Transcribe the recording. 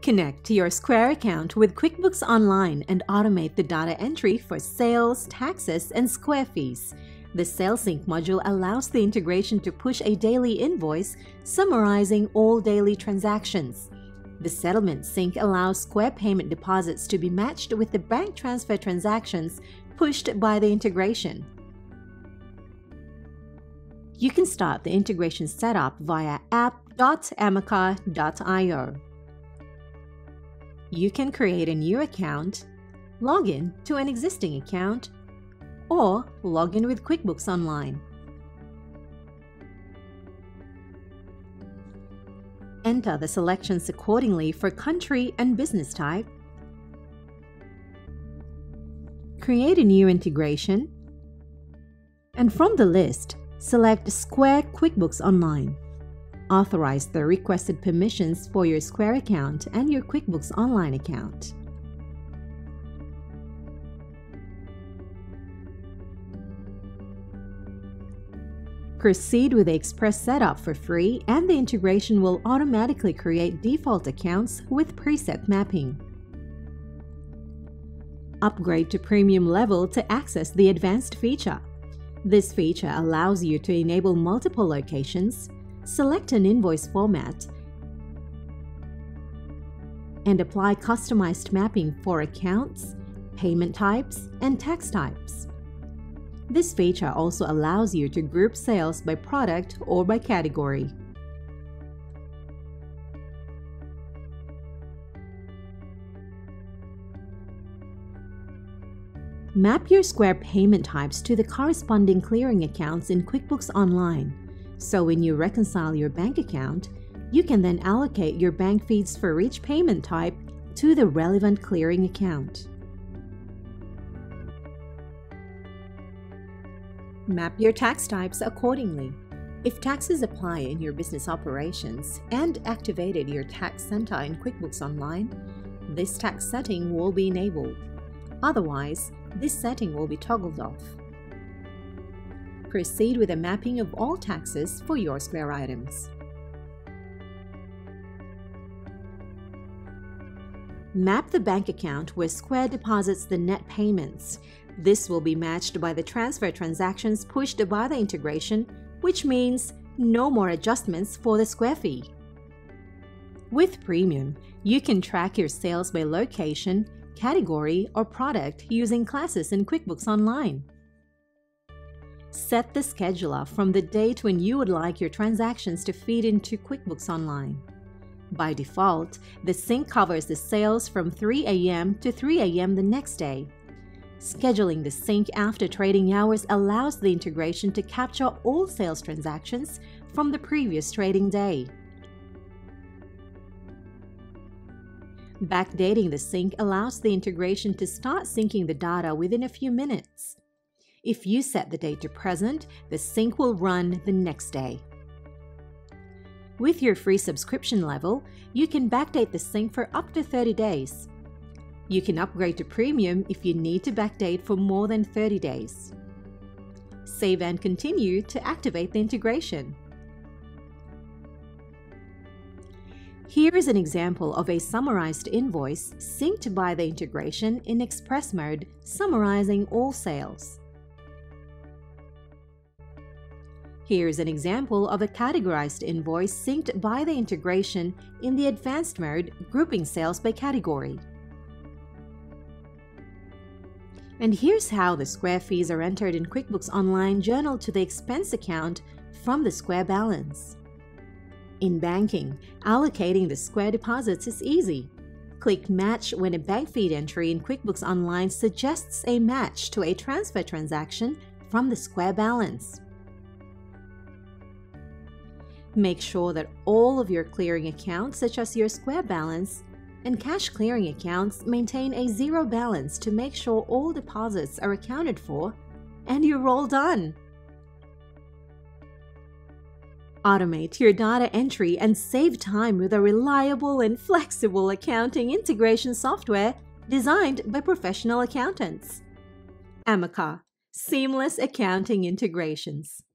Connect to your Square account with QuickBooks Online and automate the data entry for sales, taxes, and Square fees. The Sales Sync module allows the integration to push a daily invoice, summarizing all daily transactions. The Settlement Sync allows Square payment deposits to be matched with the bank transfer transactions pushed by the integration. You can start the integration setup via app.amaka.io. You can create a new account, log in to an existing account, or log in with QuickBooks Online. Enter the selections accordingly for country and business type. Create a new integration, and from the list, select Square QuickBooks Online. Authorize the requested permissions for your Square account and your QuickBooks Online account. Proceed with the Express setup for free, and the integration will automatically create default accounts with preset mapping. Upgrade to Premium level to access the advanced feature. This feature allows you to enable multiple locations, select an invoice format, and apply customized mapping for accounts, payment types, and tax types. This feature also allows you to group sales by product or by category. Map your Square payment types to the corresponding clearing accounts in QuickBooks Online. So when you reconcile your bank account, you can then allocate your bank feeds for each payment type to the relevant clearing account. Map your tax types accordingly. If taxes apply in your business operations and activated your tax center in QuickBooks Online, this tax setting will be enabled. Otherwise, this setting will be toggled off. Proceed with a mapping of all taxes for your Square items. Map the bank account where Square deposits the net payments. This will be matched by the transfer transactions pushed by the integration, which means no more adjustments for the Square fee. With Premium, you can track your sales by location, category, or product using classes in QuickBooks Online. Set the scheduler from the date when you would like your transactions to feed into QuickBooks Online. By default, the sync covers the sales from 3 a.m. to 3 a.m. the next day. Scheduling the sync after trading hours allows the integration to capture all sales transactions from the previous trading day. Backdating the sync allows the integration to start syncing the data within a few minutes. If you set the date to present, the sync will run the next day. With your free subscription level, you can backdate the sync for up to 30 days. You can upgrade to Premium if you need to backdate for more than 30 days. Save and continue to activate the integration. Here is an example of a summarized invoice synced by the integration in Express mode, summarizing all sales. Here is an example of a categorized invoice synced by the integration in the Advanced mode, grouping sales by category. And here's how the Square fees are entered in QuickBooks Online Journal to the expense account from the Square balance. In banking, allocating the Square deposits is easy. Click Match when a bank feed entry in QuickBooks Online suggests a match to a transfer transaction from the Square balance. Make sure that all of your clearing accounts, such as your Square balance and cash clearing accounts, maintain a zero balance to make sure all deposits are accounted for, and you're all done. Automate your data entry and save time with a reliable and flexible accounting integration software designed by professional accountants. Amaka, seamless accounting integrations.